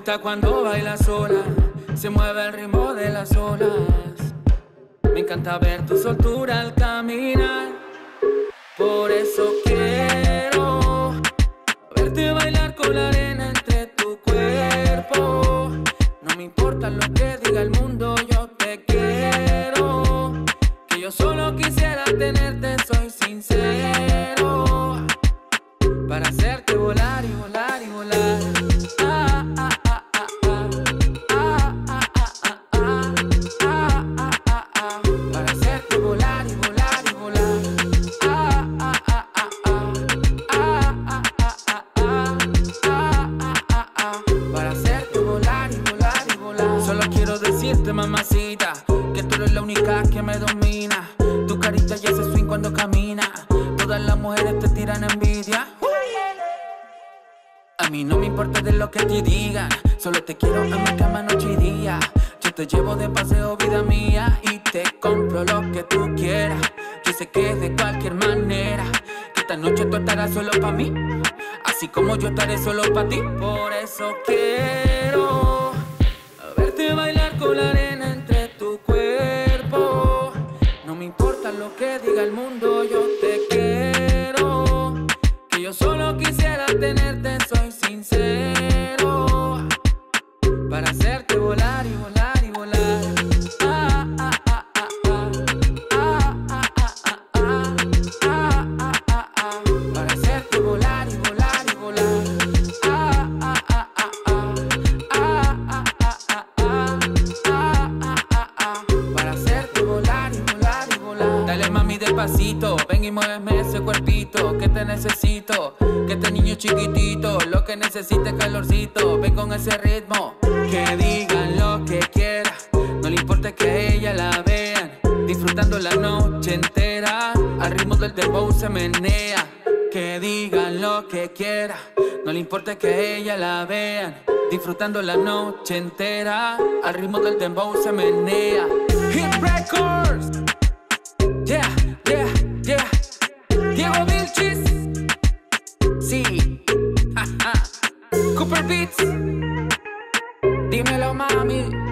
gusta cuando baila sola, se mueve el ritmo de las olas. Me encanta ver tu soltura al caminar, por eso quiero verte bailar con la arena entre tu cuerpo. No me importa lo que diga el mundo, yo te quiero. Que yo solo quisiera tenerte, soy sincero, para hacerte volar y volar y volar. Para hacerte volar y volar y volar. Para hacerte volar y volar y volar. Solo quiero decirte, mamacita, que tú eres la única que me domina. Tu carita ya se swing cuando camina. Todas las mujeres te tiran envidia. A mí no me importa de lo que te digan, solo te quiero en mi cama noche y día. Yo te llevo de paseo, vida mía, y te compro lo que tú quieras. Yo sé que de cualquier manera, que esta noche tú estarás solo pa' mí, así como yo estaré solo pa' ti. Por eso quiero verte bailar con la arena entre tu cuerpo. No me importa lo que diga el mundo, yo te quiero. Que yo solo quisiera tenerte, soy sincero, para hacerte volar y volar y volar. Para hacerte volar y volar y volar. Para hacerte volar y volar y volar. Dale mami despacito, ven y muéveme ese cuerpito, que te necesito, que este niño chiquitito, lo que necesita es calorcito. Ven con ese ritmo, que digan lo que quieran, no le importa que a ella la vean, disfrutando la noche entera, al ritmo del dembow se menea. Que digan lo que quieran, no le importa que a ella la vean, disfrutando la noche entera, al ritmo del dembow se menea. Hit Records, yeah, yeah, yeah. Diego Vilchis, sí, Cooper Beats, dímelo mami.